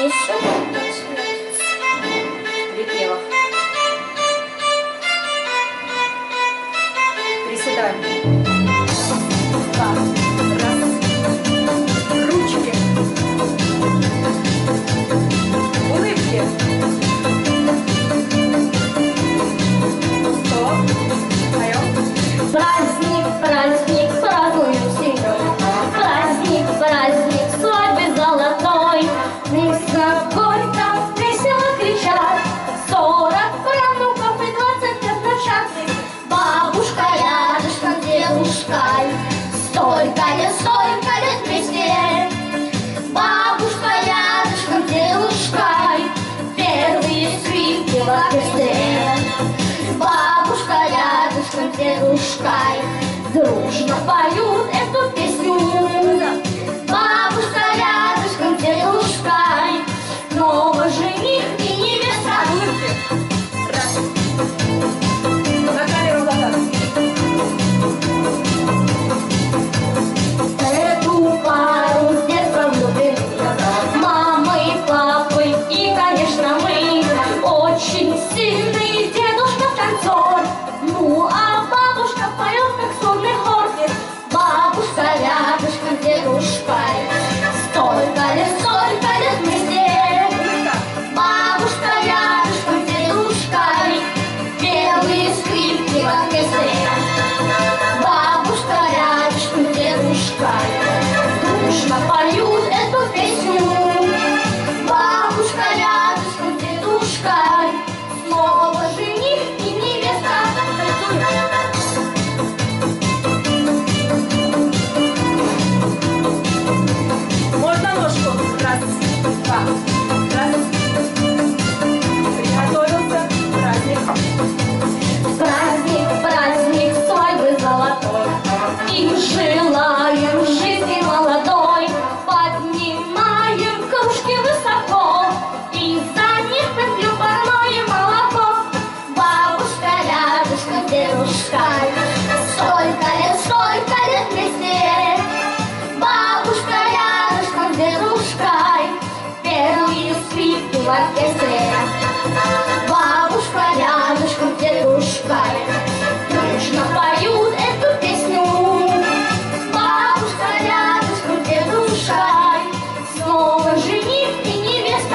еще Припевах. Приседаем. Раз. Ручки. Улыбки. Стоп. Поем. праздник, праздник, празднуем семьей. Праздник, праздник, свадьбы золотой. Вместо горько, весело кричат. 40 правнуков и 20 лет внучат. Бабушка рядышком, дедушкой. Столько лет вместе. Бабушка рядышком, дедушкой. Первые скрипки в оркестре. Бабушка рядышком, дедушкой. Дружно поют эту песню. Бабушка рядышком, дедушкой. Новый жених и невеста. Раз. На камеру глаза. Эту пару с детства влюблены. Мамы, папы и, конечно, мы. Очень сильный дедушка танцор. Ну, а бабушка поет, как сонный хор. Бабушка рядышком, дедушкой. Столько лет вместе. Бабушка рядышком, дедушкой. Белые скрипки в оркестре. Бабушка рядышком, дедушкой. Дружно поют эту песню. Бабушка рядышком, дедушкой. Снова жених и невеста. Можно ножку? Раз, два. Раз. Приготовился. Праздник. Праздник, праздник, свадьбы золотой. И желаем жизни молодой. Поднимаем кружки высоко. И за них попьем парное молоко. Бабушка рядышком, дедушкой. Столько лет вместе. Бабушка рядышком, дедушкой. Первые скрипки в оркестре. Бабушка рядышком, дедушкой. Дружно поют эту песню. Бабушка рядышком, дедушкой. Снова жених и невеста.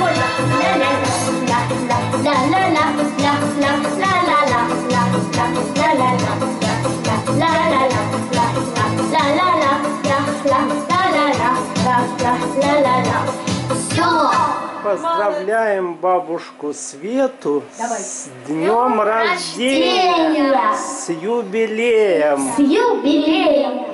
Все. Поздравляем бабушку Свету Давай. с днем рождения, с юбилеем. С юбилеем!